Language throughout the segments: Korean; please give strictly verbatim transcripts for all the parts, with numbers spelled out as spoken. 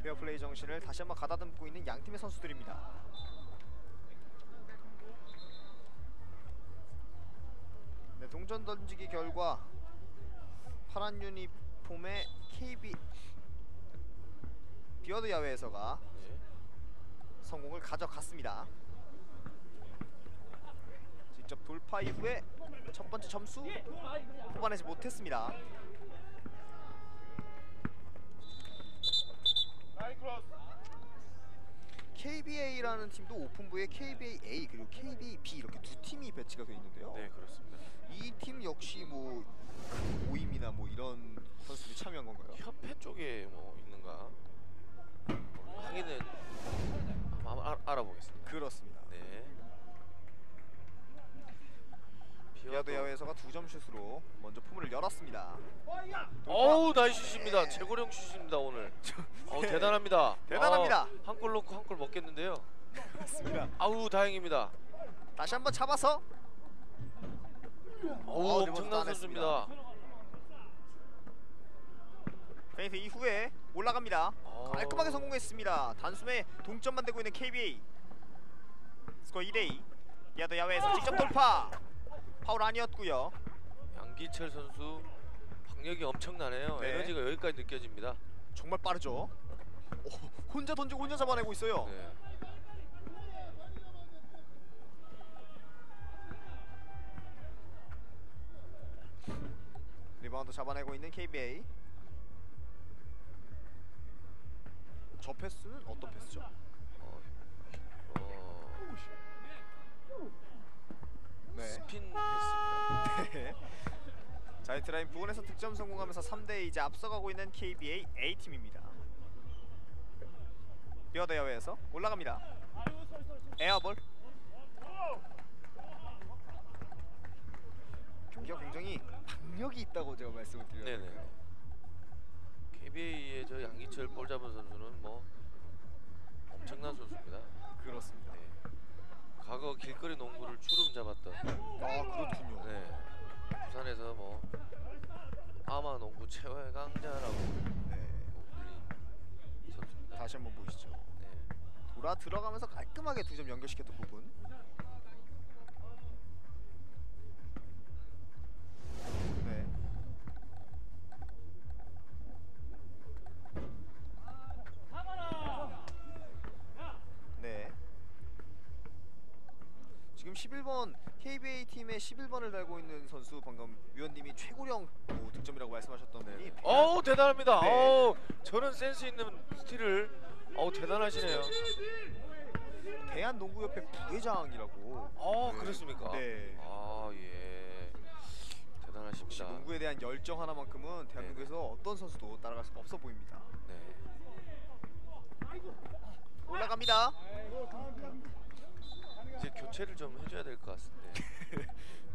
페어플레이 정신을 다시 한번 가다듬고 있는 양 팀의 선수들입니다. 네, 동전 던지기 결과 파란 유니폼의 케이비 비어드 야외에서가 네. 성공을 가져갔습니다. 직접 돌파 이후에 첫 번째 점수 뽑아내지 못했습니다. 케이비에이라는 팀도 오픈부에 케이비에이 A 그리고 케이비에이 B 이렇게 두 팀이 배치가 되어 있는데요. 네, 그렇습니다. 이 팀 역시 뭐 모임이나 뭐 이런 선수들이 참여한 건가요? 협회 쪽에 뭐 있는가? 확인은 한번 알, 알아보겠습니다. 그렇습니다. 네. 비어드 야외에서가 두 점 슛으로 먼저 포문을 열었습니다. 어우, 나이스 슛입니다. 네. 최고령 슛입니다 오늘. 어 네. 대단합니다. 대단합니다. 어, 한 골 넣고 한 골 먹겠는데요. 그렇습니다. 아우 다행입니다. 다시 한번 잡아서 어우 어, 엄청난 선수입니다. 페인트 이후에 올라갑니다. 어. 깔끔하게 성공했습니다. 단숨에 동점만 되고 있는 케이비에이. 스코어 이 대 이. 비어드 야외에서 직접 돌파. 파울 아니었고요. 양기철 선수 박력이 엄청나네요. 네. 에너지가 여기까지 느껴집니다. 정말 빠르죠. 오, 혼자 던지고 혼자 잡아내고 있어요. 네. 리바운드 잡아내고 있는 케이비에이. 저 패스는 어떤 패스죠? 어, 어, 네. 스핀 했습니다. 네. 자이트라인 부근에서 득점 성공하면서 삼 대 이 이제 앞서가고 있는 케이비에이 A팀입니다. 비어드 야외에서 올라갑니다. 에어볼. 경기가 굉장히 박력이 있다고 제가 말씀을 드려요. 네네. 케이비에이의 저 양기철 볼 잡은 선수는 뭐 엄청난 선수입니다. 그렇습니다. 네. 과거 길거리 농구를 주름 잡았던. 아 그렇군요. 네. 부산에서 뭐 아마 농구 최고의 강자라고 네. 불린 선수입니다. 다시 한번 보시죠. 네. 돌아 들어가면서 깔끔하게 두 점 연결시켰던 부분. 네. 네. 지금 십일 번 케이비에이 팀의 십일 번을 달고 있는 선수 방금 위원님이 최고령 뭐 득점이라고 말씀하셨던 네. 분이 어우 대단합니다. 네. 어우 저런 센스 있는 스틸을 어우 대단하시네요. 대한농구협회 부회장이라고. 어 네. 그렇습니까? 네. 아 예. 역시 대단하십니다. 농구에 대한 열정 하나만큼은 대한민국에서 네네. 어떤 선수도 따라갈 수가 없어 보입니다. 네. 올라갑니다. 이제 교체를 좀 해줘야 될 것 같은데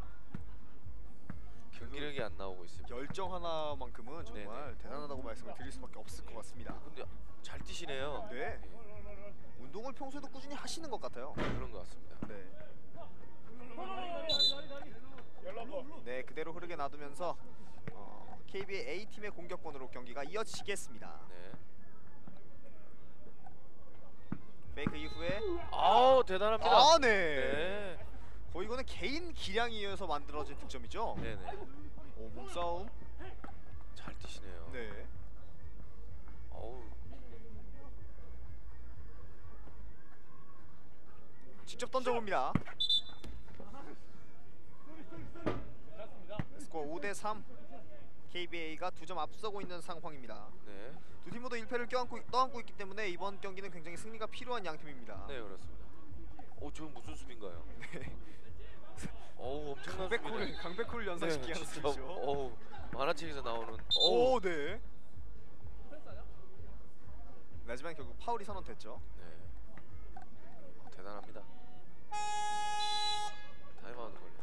경기력이 안 나오고 있습니다. 열정 하나만큼은 정말 네네. 대단하다고 말씀을 드릴 수밖에 없을 것 같습니다. 근데 잘 뛰시네요. 네. 예, 운동을 평소에도 꾸준히 하시는 것 같아요. 그런 것 같습니다. 네. 네, 그대로 흐르게 놔두면서 어, 케이비에이 A팀의 공격권으로 경기가 이어지겠습니다. 네. 페이크 이후에 아우 대단합니다. 아, 네. 네. 거의 이거는 개인 기량에 이어서 만들어진 득점이죠. 네네. 오, 몸싸움. 잘 뛰시네요. 네. 어우. 직접 던져봅니다. 스코어 오 대 삼. 케이비에이가 두 점 앞서고 있는 상황입니다. 네. 두 팀 모두 일 패를 껴안고, 떠안고 있기 때문에 이번 경기는 굉장히 승리가 필요한 양 팀입니다. 네 그렇습니다. 어 저건 무슨 수비인가요? 네. 어우 엄청난 강백호를 수비네. 강백호를 연상시키는 네, 진짜, 수비죠. 어우 만화책에서 나오는. 오, 어우. 네. 하지만 결국 파울이 선언됐죠. 네. 어, 대단합니다. 타임아웃 걸려.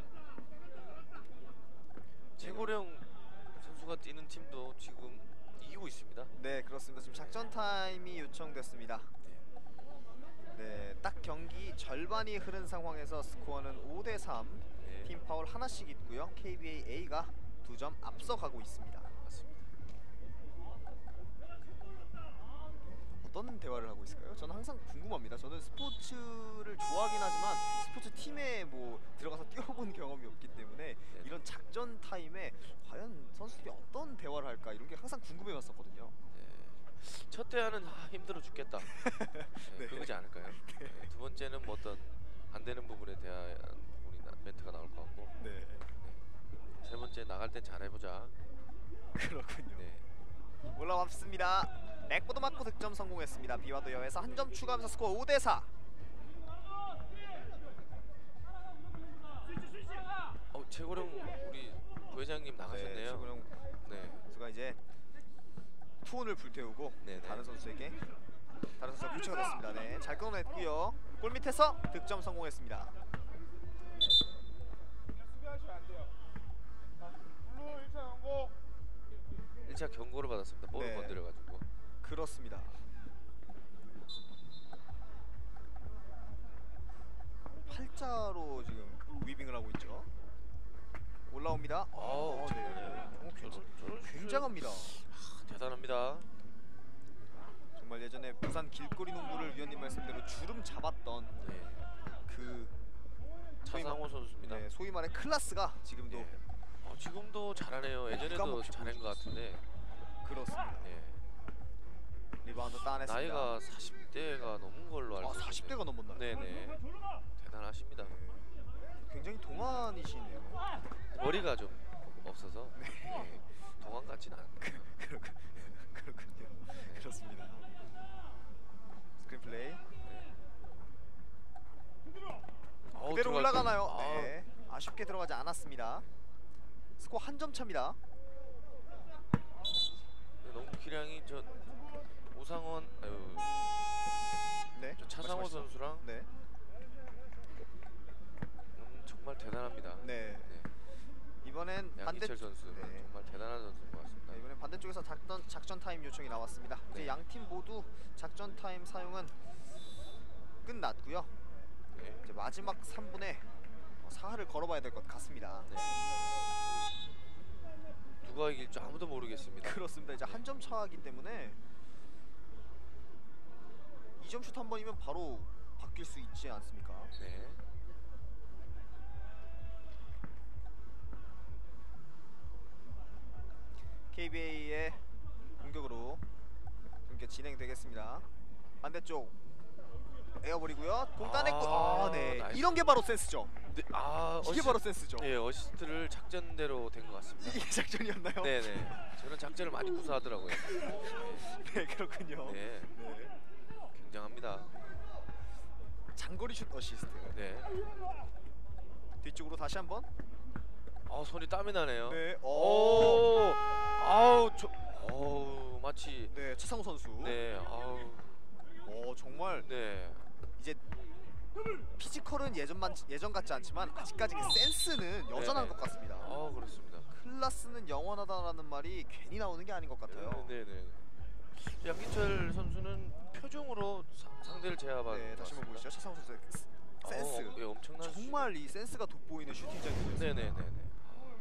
최고령 선수가 뛰는 팀도 지금 이기고 있습니다. 네, 그렇습니다. 지금 작전 타임이 요청됐습니다. 네, 딱 경기 절반이 흐른 상황에서 스코어는 오 대 삼. 네. 팀 파울 하나씩 있고요. 케이비에이 A가 두 점 앞서가고 있습니다. 맞습니다. 어떤 대화를 하고 있을까요? 저는 항상 궁금합니다. 저는 스포츠를 좋아하긴 하지만 스포츠 팀에 뭐 들어가서 뛰어본 경험이 없기 때문에 네. 이런 작전 타임에 과연 선수들이 어떤 대화를 할까 이런 게 항상 궁금해왔었거든요. 네. 첫 대화는 아, 힘들어 죽겠다. 네, 네. 그거지 않을까요? 네. 두 번째는 뭐 어떤 안 되는 부분에 대한 부분이 나, 멘트가 나올 것 같고. 네, 세 번째 나갈 땐 잘해보자. 그렇군요. 네. 올라왔습니다. 백보드 맞고 득점 성공했습니다. 비와도 여에서 한 점 추가하면서 스코어 오 대 사. 어, 최고령 우리 부회장님 나가셨네요. 네, 최고령 네. 선수가 이제 투혼을 불태우고 네네. 다른 선수에게 다른 선수가 교체가 됐습니다. 네, 잘 끊어냈고요. 골 밑에서 득점 성공했습니다. 일 차 경고를 받았습니다. 볼을 네. 건드려가지고. 그렇습니다. 팔자로 지금 위빙을 하고 있죠. 올라옵니다. 아우, 어, 네. 어, 굉장히, 저런 슛. 굉장합니다. 대단합니다. 정말 예전에 부산 길거리 농구를 위원님 말씀대로 주름 잡았던 네. 그 소위 말- 차상호 선수입니다. 네, 소위 말해 클라스가 지금도 네. 어, 지금도 잘하네요. 예전에도 기가막히게 잘한 것 같은데. 그렇습니다. 네. 리바운드 따냈습니다. 나이가 사십 대가 넘은 걸로 알고 아, 있는데. 사십 대가 넘었나요? 네네. 대단하십니다. 굉장히 동안이시네요. 머리가 좀 없어서 네. 동안 같지는 않아요. 그렇군, 그렇군요. 네. 그렇습니다. 스크린 플레이 네. 어우, 그대로 들어갈 올라가나요? 뻔. 네, 아쉽게 들어가지 않았습니다. 스코어 한 점 차입니다. 네, 너무 기량이 저 오상원, 아유, 네, 저 차상호 말씀하시죠. 선수랑 네, 음, 정말 대단합니다. 네. 네. 이번엔 반대 양기철 선수 네. 정말 대단한 선수인 것 같습니다. 네, 이번엔 반대쪽에서 작전 작전 타임 요청이 나왔습니다. 이제 네. 양 팀 모두 작전 타임 사용은 끝났고요. 네. 이제 마지막 삼 분에 사활을 걸어봐야 될 것 같습니다. 네. 누가 이길 줄 아무도 모르겠습니다. 그렇습니다. 이제 한 점 차이기 때문에 이 점 슛 한 번이면 바로 바뀔 수 있지 않습니까? 네. 케이비에이의 공격으로 경기 진행되겠습니다. 반대쪽 에어볼이고요. 공 따냈고 아, 아, 네. 나이스. 이런 게 바로 센스죠. 네. 아, 이게 어시- 바로 센스죠. 네, 어시스트를 작전대로 된 것 같습니다. 이게 작전이었나요? 네네. 저런 작전을 많이 구사하더라고요. 네, 그렇군요. 네. 네. 굉장합니다. 장거리 슛 어시스트. 네. 뒤쪽으로 다시 한번. 아, 손이 땀이 나네요. 네. 오. 아우, 저 어우, 마치 네, 차상호 선수. 네. 아우. 어, 정말 네. 이제 피지컬은 예전만 예전 같지 않지만 아직까지 그 센스는 여전한 네네. 것 같습니다. 아, 그렇습니다. 클라스는 영원하다라는 말이 괜히 나오는 게 아닌 것 같아요. 네, 네. 양기철 선수는 표정으로 사, 상대를 제압한 네, 다시 한번 보시죠. 차상호 선수의 그 스- 센스. 어, 예, 엄청난 정말 이 센스가 돋보이는 슈팅장이었어요. 네, 네, 네, 네.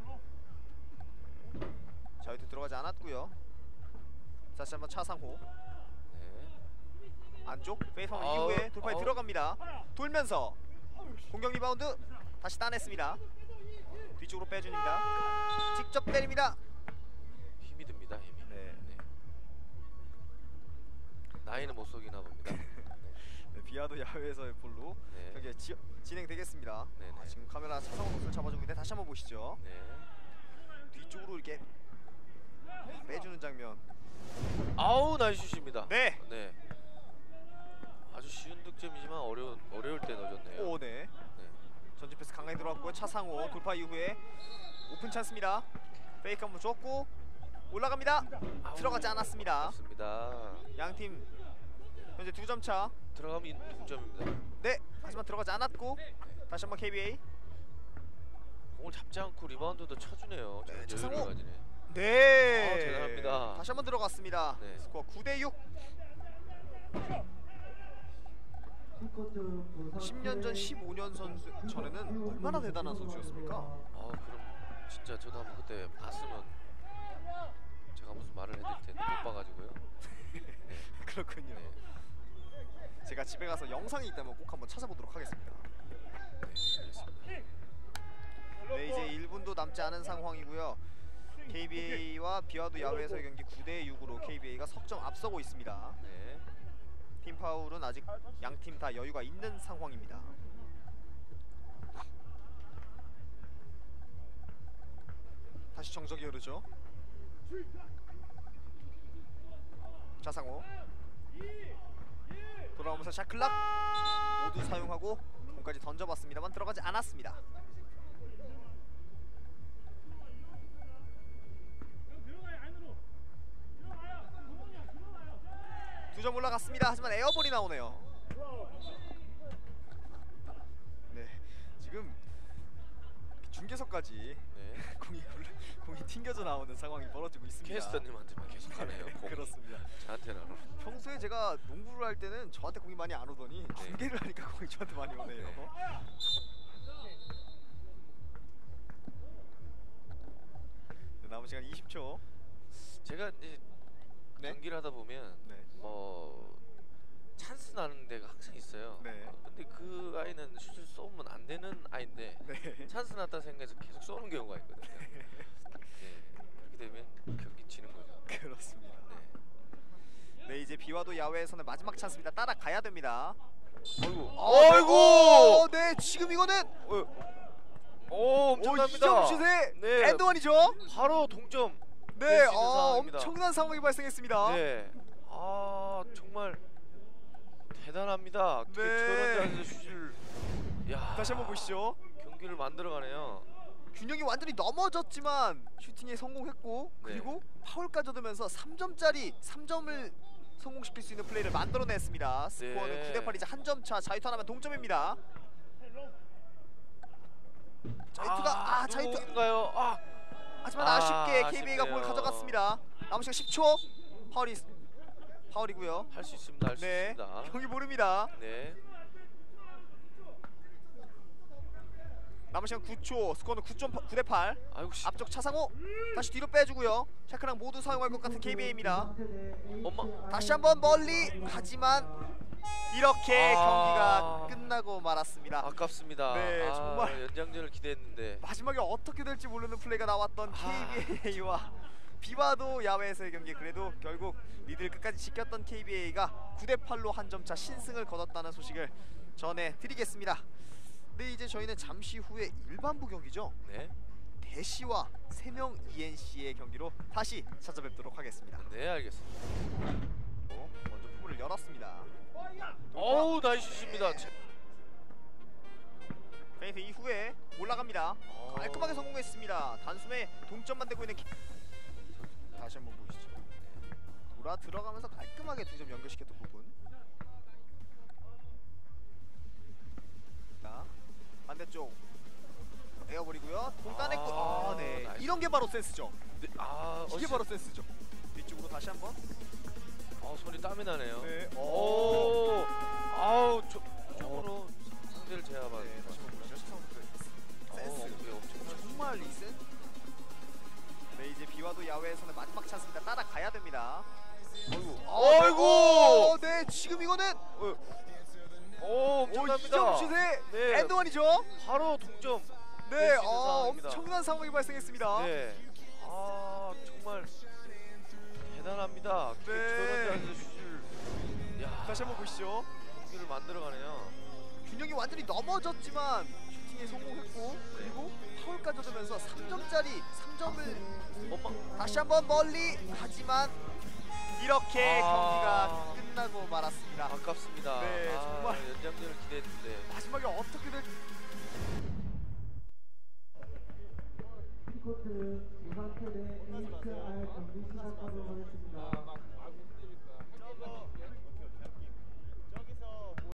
자, 여기 들어가지 않았고요. 다시 한번 차상호 네. 안쪽 페이스하면 아우, 이후에 돌파에 아우. 들어갑니다. 돌면서 공격 리바운드 다시 따냈습니다. 뒤쪽으로 빼줍니다. 직접 때립니다. 힘이 듭니다, 힘이. 네. 네. 나이는 못 속이나 봅니다. 네. 네, 비아도 야외에서의 볼로 네. 경기 지, 진행되겠습니다. 네네. 아, 지금 카메라 차상호 선수를 잡아주고 있는데 다시 한번 보시죠. 네. 뒤쪽으로 이렇게 빼주는 장면. 아우, 나이스 슛입니다. 네. 네. 아주 쉬운 득점이지만 어려 어려울 때 넣어줬네요. 오, 네. 네. 전진 패스 강하게 들어왔고요. 차상호 돌파 이후에 오픈 찬스입니다. 페이크 한번 줬고 올라갑니다. 아우, 들어가지 않았습니다. 그렇습니다. 양팀 현재 두 점 차. 들어가면 동점입니다. 네. 하지만 들어가지 않았고 다시 한번 케이비에이. 공을 잡지 않고 리바운드도 쳐주네요. 네, 저런 차상호. 여유를 가지네. 네. 아, 대단합니다. 다시 한번 들어갔습니다. 네. 스코어 구 대 육. 십 년 전, 십오 년 선수 전에는 얼마나 대단한 선수였습니까? 아, 그럼 진짜 저도 한번 그때 봤으면 제가 무슨 말을 해드릴 텐데 못 봐가지고요. 네. 그렇군요. 네. 제가 집에 가서 영상이 있다면 꼭 한번 찾아보도록 하겠습니다. 네, 이제 일 분도 남지 않은 상황이고요. 케이비에이와 비와도 야외에서의 경기 구 대 육으로 케이비에이가 석점 앞서고 있습니다. 네. 팀 파울은 아직 양 팀 다 여유가 있는 상황입니다. 다시 정적이 흐르죠. 자상호 돌아오면서 샤클락 모두 사용하고 공까지 던져봤습니다만 들어가지 않았습니다. 두 점 올라갔습니다. 하지만 에어볼이 나오네요. 네, 지금 중계석까지 네. 공이 공이 튕겨져 나오는 상황이 벌어지고 있습니다. 캐스터님한테만 계속 가네요. 공이. 그렇습니다. 저한테는 안 오네. 평소에 제가 농구를 할 때는 저한테 공이 많이 안 오더니 네. 중계를 하니까 공이 저한테 많이 오네요. 네. 네, 남은 시간 이십 초. 제가 이제 네. 경기를 하다 보면 네. 어 찬스 나는 데가 항상 있어요. 네. 어, 근데 그 아이는 슛을 쏘면 안 되는 아이인데 네. 찬스 났다 생각해서 계속 쏘는 경우가 있거든요. 네. 그렇게 되면 경기 지는 거죠. 그렇습니다. 네. 네, 이제 비와도 야외에서는 마지막 찬스입니다. 따라가야 됩니다. 아이고. 어, 아이고. 어, 네, 지금 이거는 오, 엄청납니다. 이점 슛의 네. 엔드원이죠. 바로 동점. 네, 될 수 있는 어, 상황입니다. 엄청난 상황이 발생했습니다. 네. 아, 정말 대단합니다. 어떻게 네. 저런 자세에서 슛을 야. 다시 한번 보시죠. 경기를 만들어 가네요. 균형이 완전히 넘어졌지만 슈팅에 성공했고 네. 그리고 파울까지 얻으면서 삼 점짜리 삼 점을 성공시킬 수 있는 플레이를 만들어냈습니다. 스코어는 네. 구 대 팔이자 한 점 차. 자유투 하나면 동점입니다. 자유투가 아, 자유투 누구인가요? 아, 하지만 아, 아쉽게 케이비에이가 아쉽네요. 볼 가져갔습니다. 남은 시간 십 초. 파울이 파울이고요. 할 수 있습니다. 할 수 네, 있습니다. 경기 모릅니다. 네. 남은 시간 구 초. 스코어는 구 대 팔. 아이고 씨. 앞쪽 차상호 다시 뒤로 빼주고요. 샤크랑 모두 사용할 것 같은 케이비에이입니다. 엄마. 다시 한번 멀리. 하지만 이렇게 아. 경기가 끝나고 말았습니다. 아깝습니다. 네, 아, 정말. 연장전을 기대했는데. 마지막에 어떻게 될지 모르는 플레이가 나왔던 아. 케이비에이와 비와도 야외에서의 경기, 그래도 결국 리드를 끝까지 지켰던 케이비에이가 구 대 팔로 한 점 차 신승을 거뒀다는 소식을 전해드리겠습니다. 네, 이제 저희는 잠시 후에 일반부 경기죠. 네. 대시와 세명 이엔씨의 경기로 다시 찾아뵙도록 하겠습니다. 네, 알겠습니다. 어, 먼저 포문을 열었습니다. 어우, 나이스 슛입니다. 페인트 이후에 올라갑니다. 어. 깔끔하게 성공했습니다. 단숨에 동점만 되고 있는 키... 다시 한번 보시죠. 돌아 들어가면서 깔끔하게 두 점 연결시켰던 부분. 자, 반대쪽 에어볼이고요. 공 따냈고, 아, 아, 네. 나이스. 이런 게 바로 센스죠. 네, 아, 이게 어시- 바로 센스죠. 뒤쪽으로 다시 한번. 어, 손이 땀이 나네요. 네. 오. 아우, 저 저로 상대를 제압한. 네, 다시 한번 보시죠. 센스. 어, 네, 엄청 정말 이 센스. 네, 이제 비와도 야외에서는 마지막 찬스입니다. 따라가야 됩니다. 아이고. 어, 아이고. 어, 네, 지금 이거는 오, 엄청납니다. 슛의 네. 엔드원이죠. 바로 동점. 네, 될 수 있는 어, 상황입니다. 엄청난 상황이 발생했습니다. 네. 아, 정말 대단합니다. 어떻게 네. 저런 자세에서 슛을 야. 다시 한번 보시죠. 경기를 만들어 가네요. 균형이 완전히 넘어졌지만 슈팅에 성공했고 그리고 파울까지 얻으면서 삼 점짜리 삼 점을 엄마. 다시 한번 멀리. 하지만 이렇게 아. 경기가 끝나고 말았습니다. 아깝습니다. 네, 아, 정말. 연장전을 기대했는데. 마지막에 어떻게 될지. T코트 우산패대 에이치알 경기 시작하도록 하겠습니다.